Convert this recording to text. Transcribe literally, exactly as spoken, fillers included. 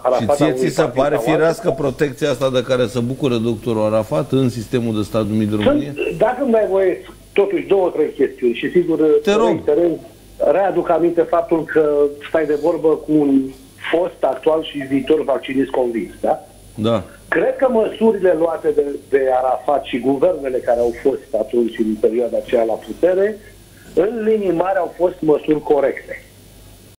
Arafat și ție ți se pare firească altă. protecția asta de care se bucură doctorul Arafat în sistemul de stat numit România? Sunt, dacă îmi dai voie, totuși două, trei chestiuni și sigur Te rog. readuc aminte faptul că stai de vorbă cu un fost, actual și viitor vaccinist convins, da? Da. Cred că măsurile luate de, de Arafat și guvernele care au fost atunci în perioada aceea la putere, în linii mari au fost măsuri corecte.